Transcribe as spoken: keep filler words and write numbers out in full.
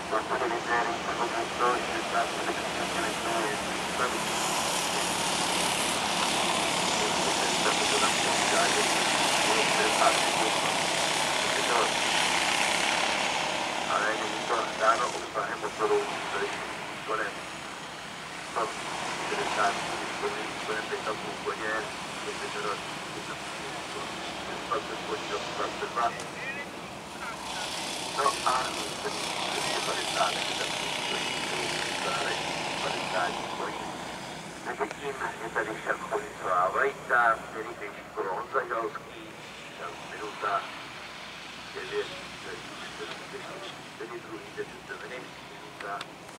Qualcuno di ieri in questo punto c'è stato le comunicazioni è stato già da mondiale, uno per farsi tutto. Allora, il ritorno come faremo solo un volendo. Sono interessanti, disponibilmente comunque ieri, queste però il fatto è poi ho fatto il fatto. No, ah, non si può fare strade, che da stare, fare strade, poi anche Kim je tady však Cholicová Vajta, Felipe Šikolon Zažalský, tam minuta devět, tedy druhý, tedy minuta